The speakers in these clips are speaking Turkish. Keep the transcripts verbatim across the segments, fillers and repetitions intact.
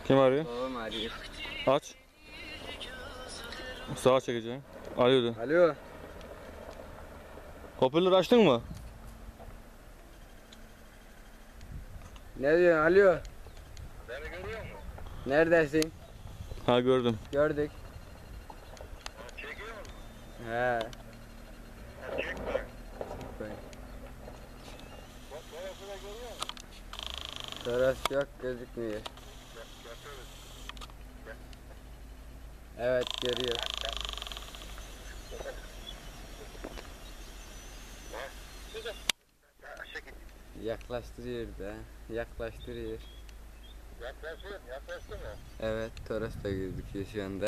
Kim arıyor? Babam arıyor. Aç. Sağa çekeceğim. Arıyordu. Alo. Hoparlörü açtın mı? Ne diyorsun? Alo. Beni görüyor musun? Neredesin? Ha gördüm. Gördük. Ha, çekiyor musun? He. Ha, çek bak. Bak. Bak orası da görüyor musun? Torası yok, gözükmüyor. Gel, götürürüz. Evet, görüyor. Kızım. Aşağı git. Yaklaştırıyor da. Yaklaştırıyor. Yaklaşıyor. Yaklaştı mı? Evet, Toros da gözüküyor şu anda.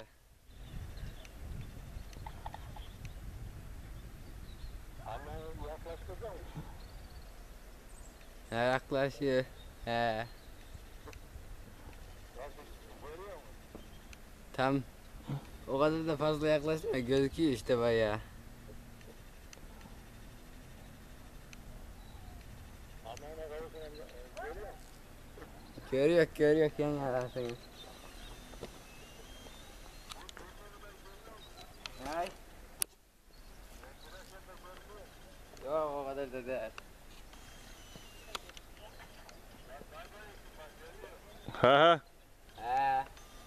Ama yaklaştırdı mı? He, yaklaşıyor. He. Nasıl? Görüyor musun? Tam o kadar da fazla yaklaşma, gözüküyor işte bayağı. Anneanne karısını görüyor musun? Görüyor, görüyor kendi arasını. Hay. Yok, o kadar da değil. Ha ha. He.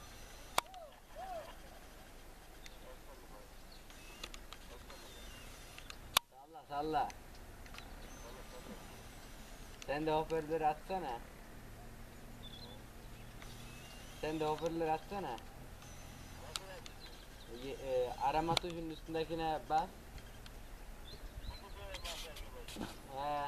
Salla salla. Sen de hoparlörü atsana. Sen de hoparlörü atsana. Y- e, arama tuşunun üstündekine bas. He.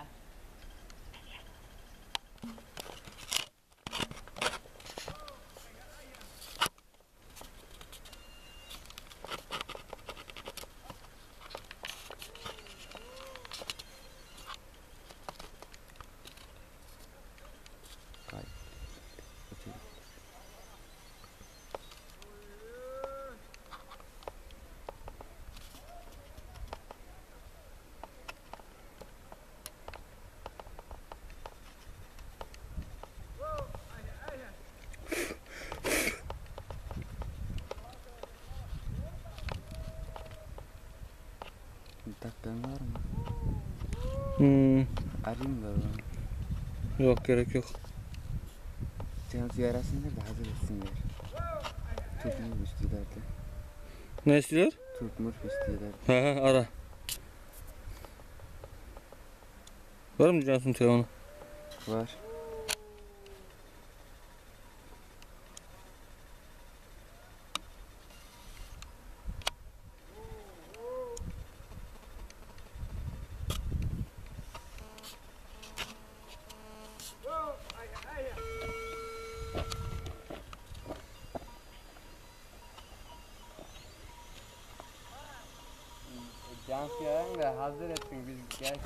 Bir dakikan var mı? Hmm. Arayayım da onu. Yok gerek yok. Cansu arasınlar da hazır etsinler. Tutmuş istiyorlardı. Ne istiyor? Tutmuş istiyorlardı. Ha ha ara. Var mı Cansu'nun telefonu? Var. Cansu arayın da hazır etsin, biz gel.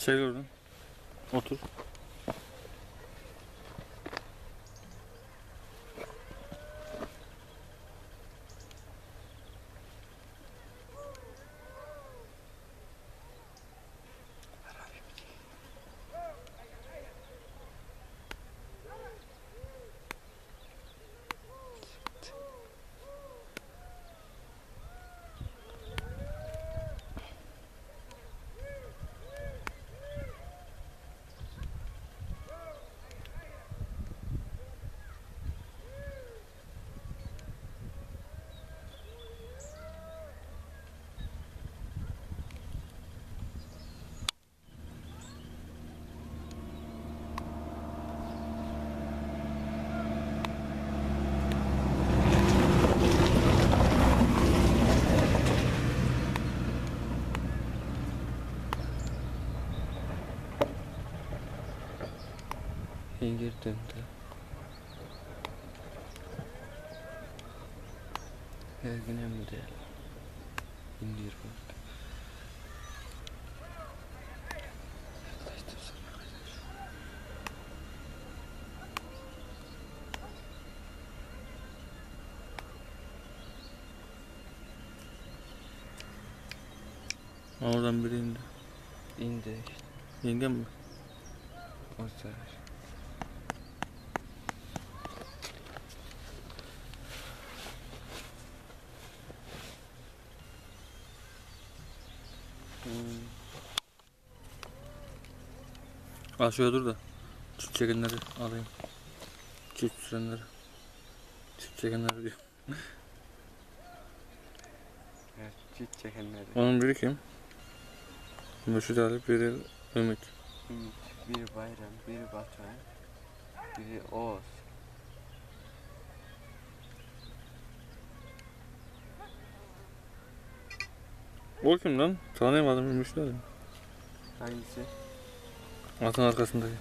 Çek oradan. Otur. Geri döndü. Her gün hem de indir bak. Oradan biri indi. İndi işte. Yengem mi? O sefer. Hmm. Al şöyle dur da. Çift çekenleri alayım. Çift sürenleri. Çift çekenleri diyor. Evet, çift çekenleri. Onun biri kim? Mürşit Ali, biri Ümit. Ümit, biri Bayram, biri Batuhan, biri Oğuz. O kim lan? Tanıyamadım, Mürşit Ali. Hangisi? Atın arkasındaki.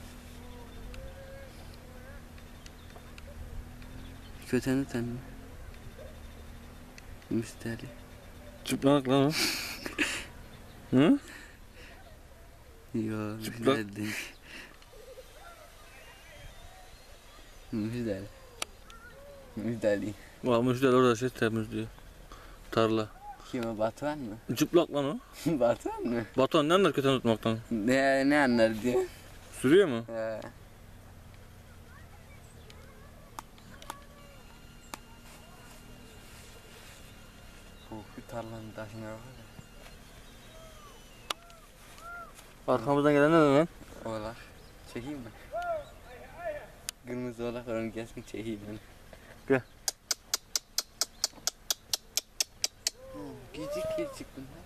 Köteni tanı. Müşteri. Çıplak lan o. Hı? Yo, Çıplak. Müşteri değil. Müşteri. Müşteri. Bak Mürşit Ali orada şey temizliyor. Tarla. Kim o, Batuhan mı? Çıplak lan o. Batuhan mı? Batuhan ne anlar kötü tutmaktan? Ne, ne anlar diyor? Sürüyor mu? He. Bu bir tarlanın taşına bak. Arkamızdan gelen ne lan? Oğlak. Çekeyim mi? Kırmızı oğlak var, onu gelsin çekeyim ben. Gel. Hmm, Gecik gecik bunlar.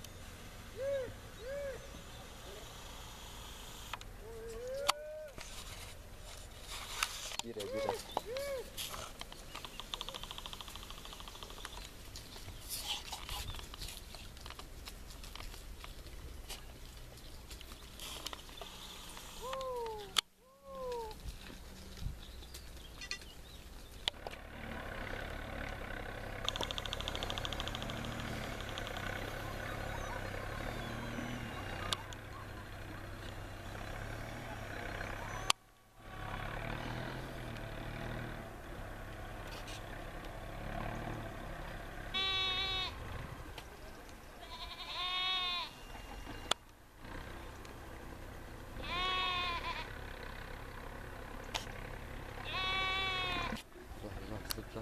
Bire bire. Bak zıplat.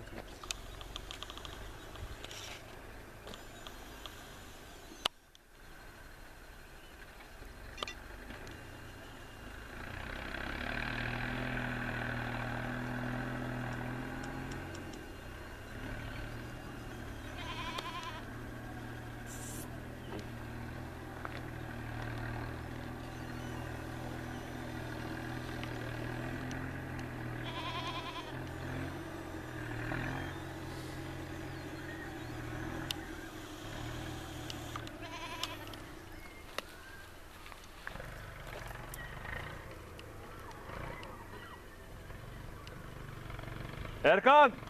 Erkan!